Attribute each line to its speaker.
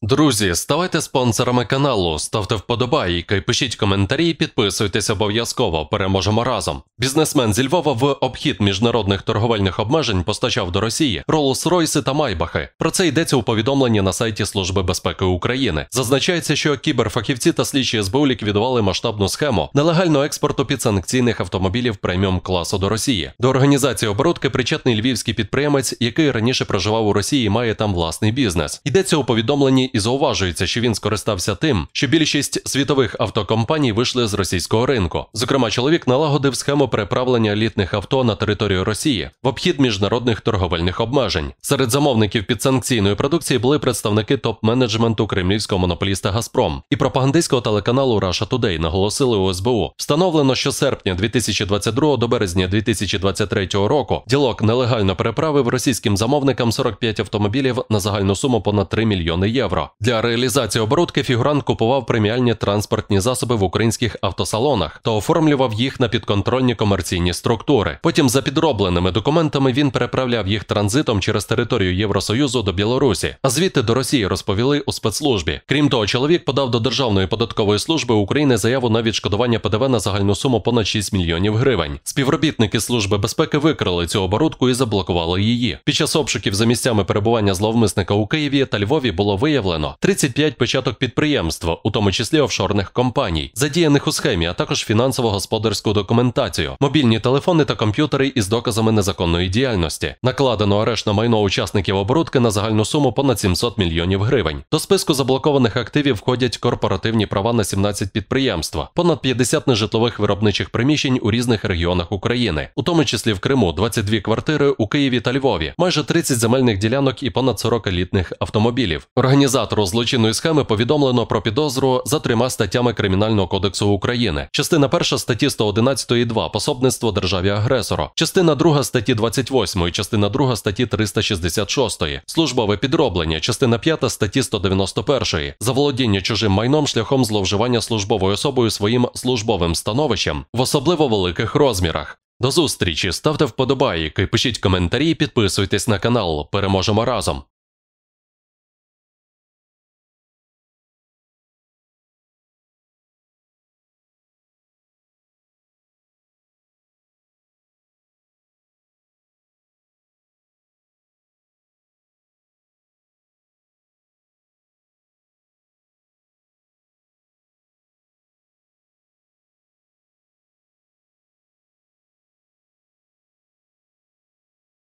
Speaker 1: Друзі, ставайте спонсорами каналу, ставте вподобайки, пишіть коментарі, підписуйтесь обов'язково, переможемо разом. Бізнесмен зі Львова в обхід міжнародних торговельних обмежень постачав до Росії Роллс-Ройси та Майбахи. Про це йдеться у повідомленні на сайті Служби безпеки України. Зазначається, що кіберфахівці та слідчі СБУ ліквідували масштабну схему нелегального експорту підсанкційних автомобілів преміум-класу до Росії. До організації оборудки причетний львівський підприємець, який раніше проживав у Росії і має там власний бізнес. Йдеться у повідомленні і зауважується, що він скористався тим, що більшість світових автокомпаній вийшли з російського ринку. Зокрема, чоловік налагодив схему переправлення елітних авто на територію Росії в обхід міжнародних торговельних обмежень. Серед замовників підсанкційної продукції були представники топ-менеджменту кремлівського монополіста «Газпром» і пропагандистського телеканалу Russia Today, наголосили у СБУ. Встановлено, що з серпня 2022 до березня 2023 року ділок нелегально переправив російським замовникам 45 автомобілів на загальну суму понад 3 мільйони євро. Для реалізації оборудки фігурант купував преміальні транспортні засоби в українських автосалонах та оформлював їх на підконтрольні комерційні структури. Потім за підробленими документами він переправляв їх транзитом через територію Євросоюзу до Білорусі, а звідти до Росії, розповіли у спецслужбі. Крім того, чоловік подав до Державної податкової служби України заяву на відшкодування ПДВ на загальну суму понад 6 мільйонів гривень. Співробітники Служби безпеки викрили цю оборудку і заблокували її. Під час обшуків за місцями перебування зловмисника у Києві та Львові було виявлено 35 печаток підприємства, у тому числі офшорних компаній, задіяних у схемі, а також фінансово-господарську документацію, мобільні телефони та комп'ютери із доказами незаконної діяльності. Накладено арешт на майно учасників оборудки на загальну суму понад 700 мільйонів гривень. До списку заблокованих активів входять корпоративні права на 17 підприємств, понад 50 нежитлових виробничих приміщень у різних регіонах України, у тому числі в Криму, 22 квартири у Києві та Львові, майже 30 земельних ділянок і понад 40 елітних автомобілів. Організатору злочинної схеми повідомлено про підозру за 3 статтями Кримінального кодексу України. Частина 1 статті 111.2 «Пособництво державі-агресору», частина 2 статті 28, частина 2 статті 366, «Службове підроблення», частина 5 статті 191, «Заволодіння чужим майном шляхом зловживання службовою особою своїм службовим становищем в особливо великих розмірах». До зустрічі, ставте вподобайки, пишіть коментарі, підписуйтесь на канал, переможемо разом.